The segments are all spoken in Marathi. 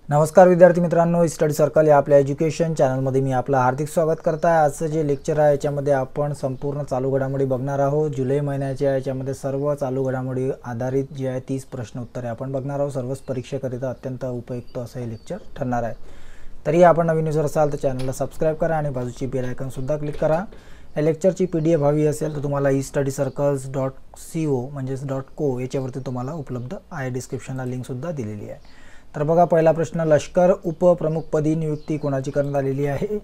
नमस्कार विद्यार्थी मित्रांनो, स्टडी सर्कल या आपल्या एज्युकेशन चॅनलमध्ये मी आपलं हार्दिक स्वागत करत आहे। आजचं जे लेक्चर आहे याच्यामध्ये आपण संपूर्ण चालू घडामोडी बघणार आहोत। जुलै महिन्याच्या याच्यामध्ये सर्व चालू घडामोडी आधारित जे आहे 30 प्रश्न उत्तरे आपण बघणार आहोत। सर्वच परीक्षेकरिता अत्यंत उपयुक्त असं हे लेक्चर ठरणार आहे। तरी आपण नवीन युजर असाल तर चॅनलला सबस्क्राइब करा आणि बाजूची बेल आयकॉन सुद्धा क्लिक करा। या लेक्चरची PDF हवी असेल तर तुम्हाला estudycircles.co म्हणजे .co याच्यावरती तुम्हाला उपलब्ध आहे। डिस्क्रिप्शनला लिंक सुद्धा दिलेली आहे। तर बघा, पहिला प्रश्न, लष्कर उपप्रमुखपदी नियुक्ती कोणाची करण्यात आलेली आहे?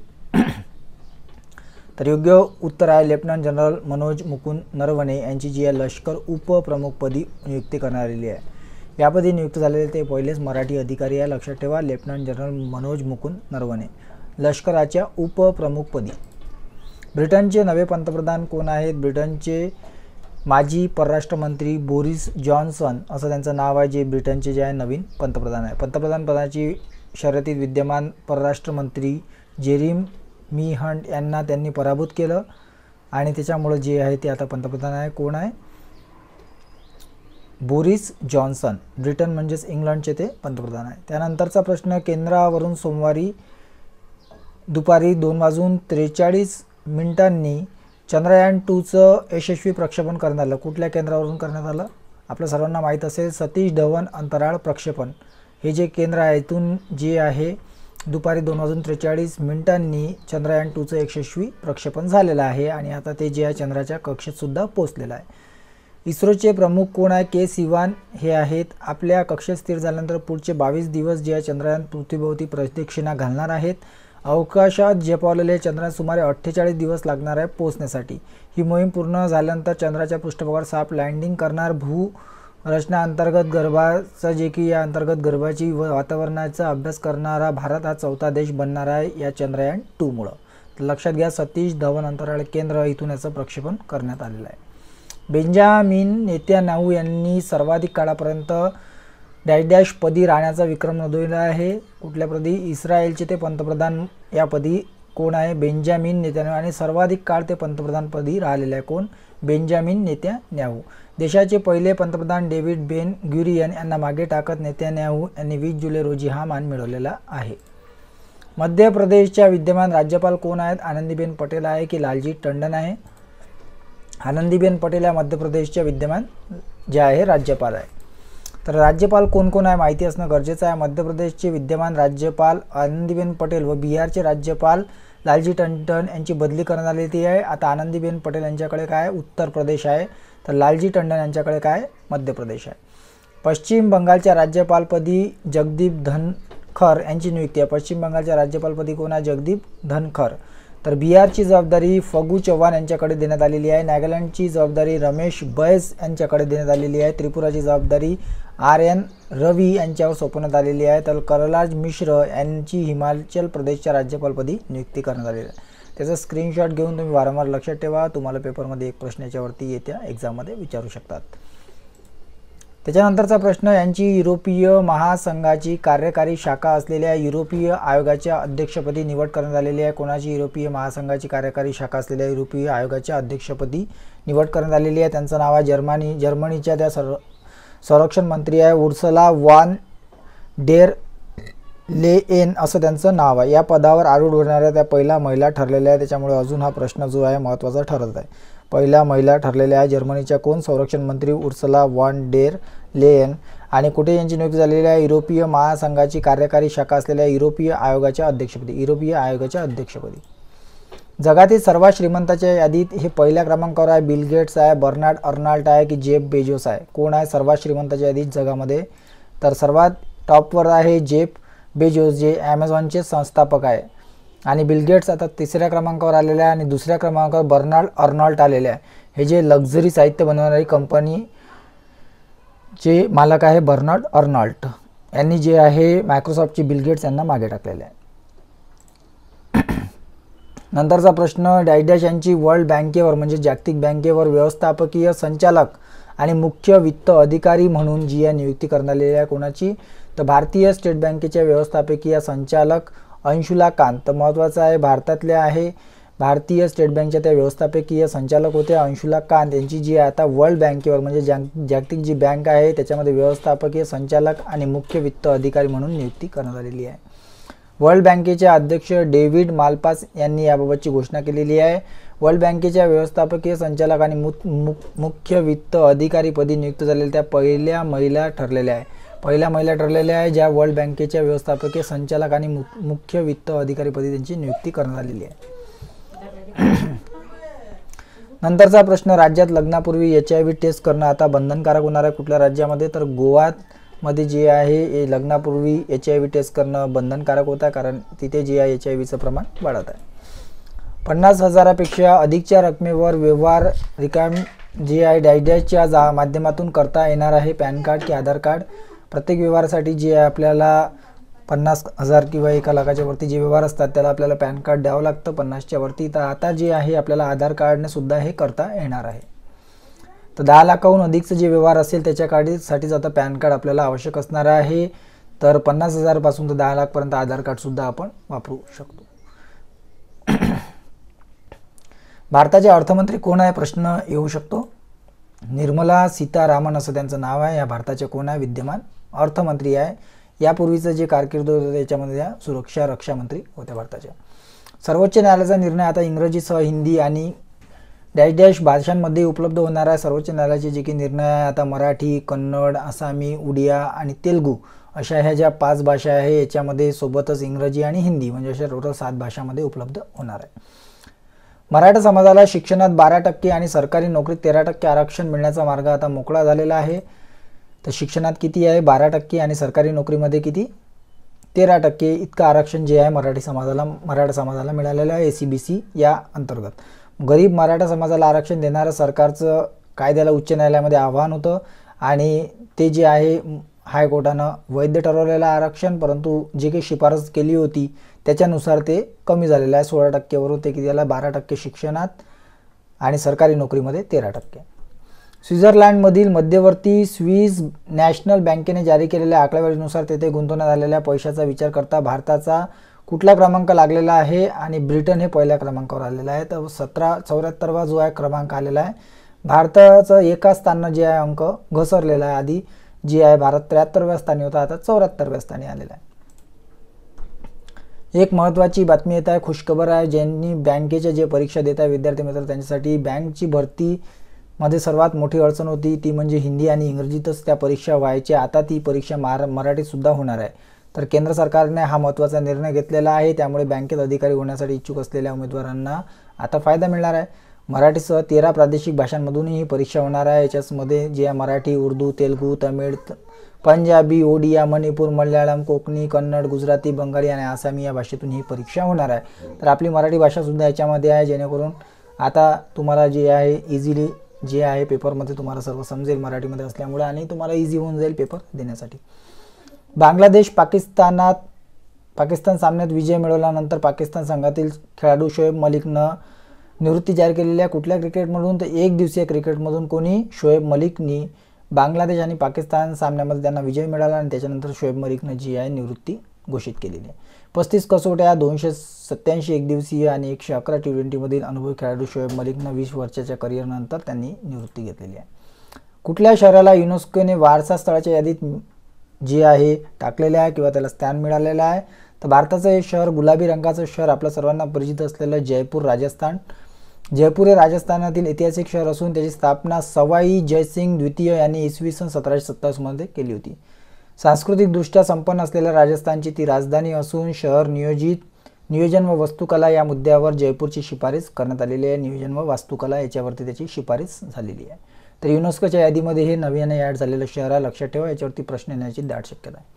तर योग्य उत्तर आहे लेफ्टनंट जनरल मनोज मुकुंद नरवणे यांची जी आहे लष्कर उपप्रमुखपदी नियुक्ती करण्यात आलेली आहे। यापदी नियुक्त झालेले ते पहिलेच मराठी अधिकारी आहे, लक्षात ठेवा। लेफ्टनंट जनरल मनोज मुकुंद नरवणे लष्कराच्या उपप्रमुखपदी। ब्रिटनचे नवे पंतप्रधान कोण आहेत? ब्रिटनचे माजी परराष्ट्र मंत्री बोरिस जॉन्सन असं त्यांचं नाव आहे, जे ब्रिटनचे जे आहे नवीन पंतप्रधान आहे। पंतप्रधान पदाची शर्यतीत विद्यमान परराष्ट्र मंत्री जेरेमी हंट यांना त्यांनी पराभूत केलं आणि त्याच्यामुळे जे आहे ते आता पंतप्रधान आहे। कोण आहे? बोरिस जॉन्सन, ब्रिटन म्हणजेच इंग्लंडचे ते पंतप्रधान आहे। त्यानंतरचा प्रश्न, केंद्रावरून सोमवारी दुपारी 2:43 चंद्रयान 2चं यशस्वी प्रक्षेपण करण्यात आलं। कुठल्या केंद्रावरून करण्यात आलं? आपल्या सर्वांना माहीत असेल सतीश धवन अंतराळ प्रक्षेपण हे जे केंद्र आहे, इथून जे आहे दुपारी 2:43 चंद्रयान 2चं यशस्वी प्रक्षेपण झालेलं आहे आणि आता ते जे आहे चंद्राच्या कक्षेत सुद्धा पोहोचलेलं आहे। इस्रोचे प्रमुख कोण आहे? के सिवान हे आहेत। आपल्या कक्षेत स्थिर झाल्यानंतर पुढचे 22 दिवस जे आहे चंद्रयान पृथ्वीभोवती प्रदक्षिणा घालणार आहेत। अवकाशात झेपावलेले चंद्रात सुमारे 48 दिवस लागणार आहे पोहोचण्यासाठी। ही मोहीम पूर्ण झाल्यानंतर चंद्राच्या पृष्ठभागावर सॉफ्ट लँडिंग करणार। भूरचना अंतर्गत गर्भाचा जे की या अंतर्गत गर्भाची व वातावरणाचा अभ्यास करणारा भारत हा चौथा देश बनणार आहे या चंद्रयान 2 मुळे। तर लक्षात घ्या, सतीश धवन अंतराळ केंद्र इथून याचं प्रक्षेपण करण्यात आलेलं आहे। बेंजामिन नेतान्याहू यांनी सर्वाधिक काळापर्यंत डॅश पदी राहण्याचा विक्रम नोंदवला आहे। कुठल्या पदी? इस्रायलचे ते पंतप्रधान या पदी कोण आहे? बेंजामिन नेतान्याहू, आणि सर्वाधिक काळ ते पंतप्रधान पदी राहिलेले आहे। कोण? Benjamin Netanyahu. देशाचे पहिले पंतप्रधान डेव्हिड बेन गुरियन यांना मागे टाकत नेतान्याहू यांनी 20 जुलै रोजी हा मान मिळवलेला आहे। मध्य प्रदेशच्या विद्यमान राज्यपाल कोण आहेत? आनंदीबेन पटेल आहे की लालजी टंडन आहे? आनंदीबेन पटेल या मध्य प्रदेशच्या विद्यमान जे आहे राज्यपाल आहे। तर राज्यपाल कोण कोण आहे माहिती असणं गरजेचं आहे। मध्य प्रदेशचे विद्यमान राज्यपाल आनंदीबेन पटेल व बिहारचे राज्यपाल लालजी टंडन यांची बदली करण्यात आलेली आहे। आता आनंदीबेन पटेल यांच्याकडे काय? उत्तर प्रदेश आहे, तर लालजी टंडन यांच्याकडे काय? मध्य प्रदेश आहे। पश्चिम बंगालच्या राज्यपालपदी जगदीप धनखर यांची नियुक्ती आहे। पश्चिम बंगालच्या राज्यपालपदी कोण आहे? जगदीप धनखर। तर बिहारची जबाबदारी फगू चव्हाण यांच्याकडे देण्यात आलेली आहे। नागालँडची जबाबदारी रमेश बैस यांच्याकडे देण्यात आलेली आहे। त्रिपुराची जबाबदारी RN रवी यांच्यावर सोपवण्यात आलेली आहे। तर कलराज मिश्र यांची हिमाचल प्रदेशच्या राज्यपालपदी नियुक्ती करण्यात आलेली आहे। त्याचा स्क्रीनशॉट घेऊन तुम्ही वारंवार लक्षात ठेवा, तुम्हाला पेपरमध्ये एक प्रश्न याच्यावरती येत्या एक्झाममध्ये विचारू शकतात। त्याच्यानंतरचा प्रश्न, यांची युरोपीय महासंघाची कार्यकारी शाखा असलेल्या युरोपीय आयोगाच्या अध्यक्षपदी निवड करण्यात आलेली आहे। कोणाची? युरोपीय महासंघाची कार्यकारी शाखा असलेल्या युरोपीय आयोगाच्या अध्यक्षपदी निवड करण्यात आलेली आहे। त्यांचं नाव आहे जर्मनीच्या त्या संरक्षण मंत्री आहे उर्सुला व्हॉन डेर लेयेन असं त्यांचं नाव आहे। या पदावर आरूढ होणाऱ्या त्या पहिल्या महिला ठरलेल्या आहे, त्याच्यामुळे अजून हा प्रश्न जो आहे महत्त्वाचा ठरत आहे। पहिल्या महिला ठरलेल्या आहे जर्मनीच्या कोण? संरक्षण मंत्री उर्सुला व्हॉन डेर लेयेन। आणि कुठे यांची नियुक्ती झालेली आहे? युरोपीय महासंघाची कार्यकारी शाखा असलेल्या युरोपीय आयोगाच्या अध्यक्षपदी। युरोपीय आयोगाच्या अध्यक्षपदी। जगातील सर्वात श्रीमंताच्या यादीत हे पहिल्या क्रमांकावर आहे। बिल गेट्स आहे, बर्नार्ड अर्नाल्ट आहे की जेफ बेजोस आहे? कोण आहे सर्वात श्रीमंताच्या यादीत जगामध्ये? तर सर्वात टॉपवर आहे जेफ बेजोस, जे ॲमेझॉनचे संस्थापक आहे। आणि बिल गेट्स आता तिसऱ्या क्रमांकावर आलेले आहे आणि दुसऱ्या क्रमांकावर बर्नार्ड अर्नाल्ट आलेले आहे। हे जे लक्झरी साहित्य बनवणारी कंपनी जे मालक आहे बर्नार्ड अर्नाल्ट यांनी जे आहे मायक्रोसॉफ्टचे बिल गेट्स यांना मागे टाकलेले आहे। नंतरचा प्रश्न, डॅश यांची वर्ल्ड बँकेवर म्हणजे जागतिक बँकेवर व्यवस्थापकीय संचालक आणि मुख्य वित्त अधिकारी म्हणून जी आहे नियुक्ती करण्यात आलेली आहे। कोणाची? तर भारतीय स्टेट बँकेच्या व्यवस्थापकीय संचालक अंशुला कांत। तर महत्त्वाचं आहे, भारतातल्या आहे भारतीय स्टेट बँकच्या त्या व्यवस्थापकीय संचालक होत्या अंशुला कांत यांची जी आता वर्ल्ड बँकेवर म्हणजे जागतिक जी बँक आहे त्याच्यामध्ये व्यवस्थापकीय संचालक आणि मुख्य वित्त अधिकारी म्हणून नियुक्ती करण्यात आलेली आहे. वर्ल्ड बँकेचे अध्यक्ष डेव्हिड मालपास यांनी याबाबतची घोषणा केलेली आहे. वर्ल्ड बँकेच्या व्यवस्थापकीय संचालक आणि मुख्य वित्त अधिकारीपदी नियुक्त झालेल्या त्या पहिल्या महिला ठरलेल्या आहे ज्या वर्ल्ड बँकेच्या व्यवस्थापकीय संचालक आणि मुख्य वित्त अधिकारीपदी त्यांची नियुक्ती करण्यात आलेली आहे. नंतरचा प्रश्न, राज्यात लग्नापूर्वी HIV टेस्ट करणं आता बंधनकारक होणार आहे कुठल्या राज्यामध्ये? तर गोवामध्ये जे आहे लग्नापूर्वी HIV टेस्ट करणं बंधनकारक होत आहे, कारण तिथे जे आहे HIVचं प्रमाण वाढत आहे. 50,000पेक्षा अधिकच्या रकमेवर व्यवहार जे आहे डॅशच्या माध्यमातून करता येणार आहे. पॅन कार्ड की आधार कार्ड? प्रत्येक व्यवहारासाठी जे आहे आपल्याला 50,000 किंवा 1 लाखाच्या वरती जे व्यवहार असतात त्याला आपल्याला पॅन कार्ड द्यावं लागतं 50च्या वरती. तर आता जे आहे आपल्याला आधार कार्डने सुद्धा हे करता येणार आहे. तर 10 लाखाहून अधिकचं जे व्यवहार असेल त्याच्यासाठीच आता पॅन कार्ड आपल्याला आवश्यक असणार आहे. तर 50,000 पासून तर 10 लाखपर्यंत आधार कार्ड सुद्धा आपण वापरू शकतो. भारताचे अर्थमंत्री कोण आहे प्रश्न येऊ शकतो. निर्मला सीतारामन असं त्यांचं नाव आहे. या भारताचे कोण आहे? विद्यमान अर्थमंत्री आहे. यापूर्वीचं जे कारकीर्द होतं त्याच्यामध्ये त्या सुरक्षा रक्षा मंत्री होत्या भारताच्या. सर्वोच्च न्यायालयाचा निर्णय आता इंग्रजीसह हिंदी आणि डॅश भाषांमध्ये उपलब्ध होणार आहे. सर्वोच्च न्यायालयाचे जे काही निर्णय आहे आता मराठी, कन्नड, आसामी, उडिया आणि तेलुगू अशा ह्या ज्या 5 भाषा आहे याच्यामध्ये सोबतच इंग्रजी आणि हिंदी म्हणजे अशा टोटल 7 भाषांमध्ये उपलब्ध होणार आहे. मराठा समाजाला शिक्षणात 12% आणि सरकारी नोकरीत 13% आरक्षण मिळण्याचा मार्ग आता मोकळा झालेला आहे. तर शिक्षणात किती आहे? 12% आणि सरकारी नोकरीमध्ये किती? 13% इतकं आरक्षण जे आहे मराठा समाजाला मिळालेलं आहे SCBC या अंतर्गत. गरीब मराठा समाजाला आरक्षण देणारं सरकारचं कायद्याला उच्च न्यायालयामध्ये आव्हान होतं आणि ते जे आहे हायकोर्टानं वैध ठरवलेलं आरक्षण, परंतु जे काही शिफारस केली होती त्याच्यानुसार ते कमी झालेलं आहे. 16% वरून ते किती झालं? 12% शिक्षणात आणि सरकारी नोकरीमध्ये 13%. स्वित्झर्लंडमधील मध्यवर्ती स्विस नॅशनल बँकेने जारी केलेल्या आकडेवारीनुसार तेथे गुंतवण्यात आलेल्या पैशाचा विचार करता भारताचा कुठला क्रमांक लागलेला आहे आणि ब्रिटन हे पहिल्या क्रमांकावर आलेला आहे. तर 74वा जो आहे क्रमांक आलेला आहे. भारताचं एका स्थानानं जे आहे अंक घसरलेला आहे. आधी जे आहे भारत 73व्या स्थानी होता, आता 74व्या स्थानी आलेला आहे. एक महत्त्वाची बातमी येत आहे, खुशखबर आहे. ज्यांनी बँकेच्या जे परीक्षा देत आहे विद्यार्थी मित्र त्यांच्यासाठी बँकची भरती मध्ये सर्वात मोठी अडचण होती ती म्हणजे हिंदी आणि इंग्रजीतच त्या परीक्षा व्हायच्या. आता ती परीक्षा मराठीत सुद्धा होणार आहे. तर केंद्र सरकारने हा महत्त्वाचा निर्णय घेतलेला आहे. त्यामुळे बँकेत अधिकारी होण्यासाठी इच्छुक असलेल्या उमेदवारांना आता फायदा मिळणार आहे. मराठीसह 13 प्रादेशिक भाषांमधूनही ही परीक्षा होणार आहे. याच्यामध्ये जे मराठी, उर्दू, तेलुगू, तमिळ, पंजाबी, ओडिया, मणिपूर, मल्याळम, कोकणी, कन्नड, गुजराती, बंगाली आणि आसामी या भाषेतून ही परीक्षा होणार आहे. तर आपली मराठी भाषा सुद्धा याच्यामध्ये आहे, जेणेकरून आता तुम्हाला जे आहे इझिली जे आहे पेपरमध्ये तुम्हाला सर्व समजेल मराठीमध्ये असल्यामुळे आणि तुम्हाला इझी होऊन जाईल पेपर देण्यासाठी. बांगलादेश पाकिस्तान सामन्यात विजय मिळवल्यानंतर पाकिस्तान संघातील खेळाडू शोएब मलिकनं निवृत्ती जाहीर केलेली आहे. कुठल्या क्रिकेटमधून? तर एक दिवसीय क्रिकेटमधून. कोणी? शोएब मलिकनी. बांगलादेश आणि पाकिस्तान सामन्यामध्ये त्यांना विजय मिळाला आणि त्याच्यानंतर शोएब मलिकनं जी आहे निवृत्ती घोषित केलेली आहे. 35 कसोट्या, 287 एकदिवसीय आणि 111 T20मधील अनुभवी खेळाडू शोएब मलिकनं 20 वर्षाच्या करिअरनंतर त्यांनी निवृत्ती घेतलेली आहे. कुठल्या शहराला युनेस्कोने वारसा स्थळाच्या यादीत जे आहे टाकलेले आहे किंवा त्याला स्थान मिळालेलं आहे? तर भारताचं हे शहर गुलाबी रंगाचं शहर आपल्या सर्वांना परिचित असलेलं जयपूर, राजस्थान. जयपूर हे राजस्थानातील ऐतिहासिक शहर असून त्याची स्थापना सवाई जयसिंग द्वितीय यांनी इसवी सन 1727 केली होती. सांस्कृतिकदृष्ट्या संपन्न असलेल्या राजस्थानची ती राजधानी असून शहर नियोजन व वास्तुकला या मुद्द्यावर जयपूरची शिफारस करण्यात आलेली आहे. नियोजन व वास्तुकला याच्यावरती त्याची शिफारस झालेली आहे. तर युनेस्कोच्या यादीमध्ये हे नव्याने ॲड झालेलं शहर आहे, लक्षात ठेवा. याच्यावरती प्रश्न येण्याची दाट शक्यता आहे.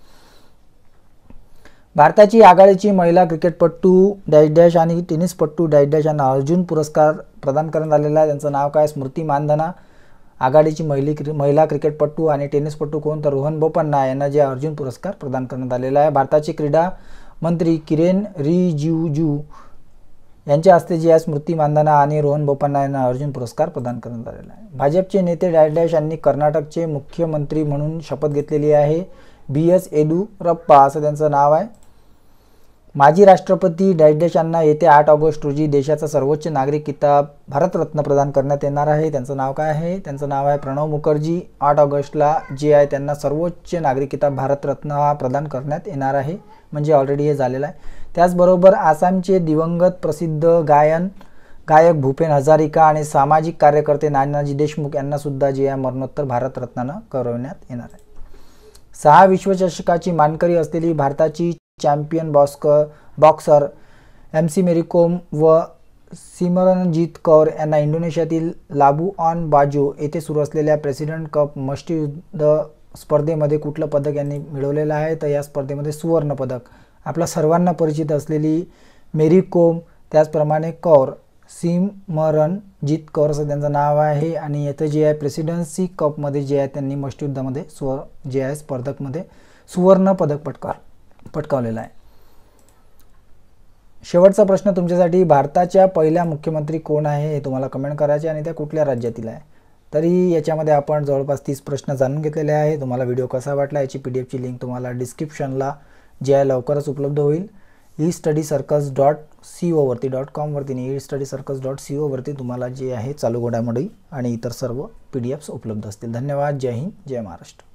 भारताची आघाडीची महिला क्रिकेटपटू डॅश आणि टेनिसपटू डॅश यांना अर्जुन पुरस्कार प्रदान करण्यात आलेला आहे. त्यांचं नाव काय? स्मृती मानधना. आघाडीची महिला क्रिकेटपटू आणि टेनिसपटू कोण? तर रोहन बोपन्ना यांना जे अर्जुन पुरस्कार प्रदान करण्यात आलेला आहे. भारताचे क्रीडा मंत्री किरेन रिजिजू यांच्या हस्ते जे स्मृती मानधना आणि रोहन बोपन्ना यांना अर्जुन पुरस्कार प्रदान करण्यात आलेला आहे. भाजपचे नेते डॅश यांनी कर्नाटकचे मुख्यमंत्री म्हणून शपथ घेतलेली आहे. BS येडियुरप्पा असं त्यांचं नाव आहे. माजी राष्ट्रपती डॅश डॅश यांना येत्या 8 ऑगस्ट रोजी देशाचा सर्वोच्च नागरिक किताब भारतरत्न प्रदान करण्यात येणार आहे. त्यांचं नाव काय आहे? त्यांचं नाव आहे प्रणव मुखर्जी. 8 ऑगस्टला जे आहे त्यांना सर्वोच्च नागरिक किताब भारतरत्न हा प्रदान करण्यात येणार आहे, म्हणजे ऑलरेडी हे झालेलं आहे. त्याचबरोबर आसामचे दिवंगत प्रसिद्ध गायक भूपेन हजारिका आणि सामाजिक कार्यकर्ते नानाजी देशमुख यांना सुद्धा जे आहे मरणोत्तर भारतरत्नानं गौरवण्यात येणार आहे. 6 विश्वचषकाची मानकरी असलेली भारताची champion boxer MC Mary Kom व सिमरनजीत कौर यांना इंडोनेशियातील लाबुआन बाजो येथे सुरू असलेल्या प्रेसिडेंट कप मुष्टियुद्ध स्पर्धेमध्ये कुठलं पदक यांनी मिळवलेलं आहे? तर या स्पर्धेमध्ये सुवर्ण पदक. आपल्या सर्वांना परिचित असलेली मेरी कोम, त्याचप्रमाणे कौर, सिमरनजीत कौर असं त्यांचं नाव आहे. आणि येथे जे आहे प्रेसिडेन्सी कपमध्ये जे आहे त्यांनी मुष्टियुद्धामध्ये जे आहे स्पर्धकमध्ये सुवर्ण पदक पटकावलेला आहे. शेवटचा प्रश्न तुमच्यासाठी, भारताच्या पहिल्या मुख्यमंत्री कोण आहे हे तुम्हाला कमेंट करायचे आणि त्या कुठल्या राज्यातील आहे? तरी याच्यामध्ये आपण जवळपास 30 प्रश्न जाणून घेतलेले आहे. तुम्हाला व्हिडिओ कसा वाटला याची PDF ची लिंक तुम्हाला डिस्क्रिप्शनला जे आहे लवकरच उपलब्ध होईल. estudycircus.co वरती आणि estudycircus.co वरती तुम्हाला जे आहे चालू घडामोडी आणि इतर सर्व PDFs उपलब्ध असतील. धन्यवाद. जय हिंद, जय महाराष्ट्र.